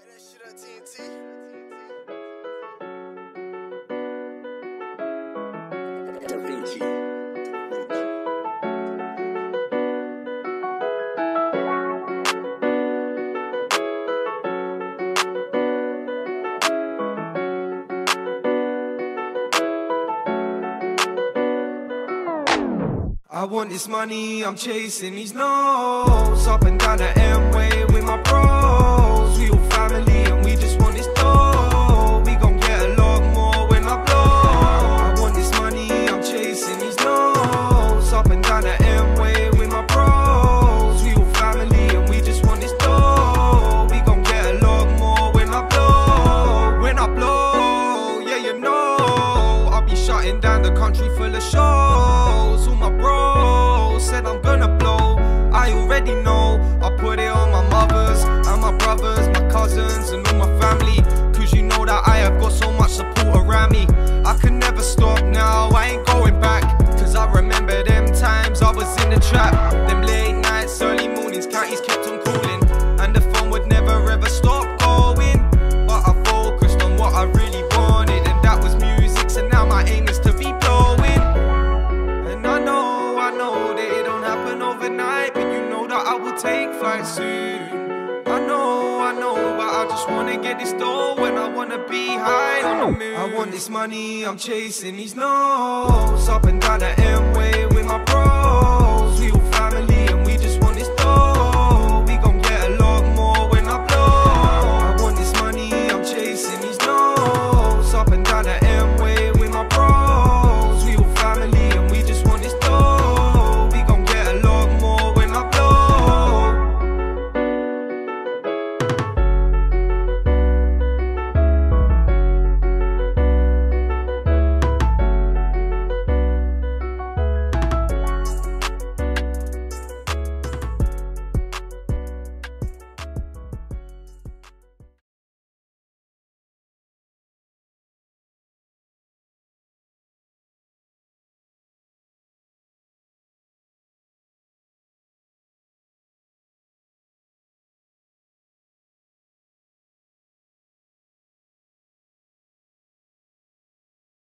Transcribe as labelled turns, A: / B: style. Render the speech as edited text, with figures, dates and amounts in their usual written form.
A: that shit on TNT. Da Vinci.
B: I want this money, I'm chasing these notes. Up and down the M-way with my bros. We all family and we just want this dough. We gon' get a lot more when I blow. I want this money, I'm chasing these notes. Up and down the M-way with my bros. We all family and we just want this dough. We gon' get a lot more when I blow. When I blow, yeah you know I'll be shutting down the country full of shows. All my bros said I'm gonna blow. I already know, I put it on my mothers and my brothers, my cousins and all my family. Cause you know that I have got so much support around me. I can never stop now, I ain't going back. Cause I remember them times I was in the trap. Them late nights, early mornings, counties kept on calling. And the phone would never ever stop going. But I focused on what I really wanted, and that was music. So now my aim is to be blowing. And I know that it don't happen overnight, but you know that I will take flight soon. I know, but I just wanna get this dough when I wanna be high on the moon. I want this money, I'm chasing these notes. Up and down the M-way with my bros.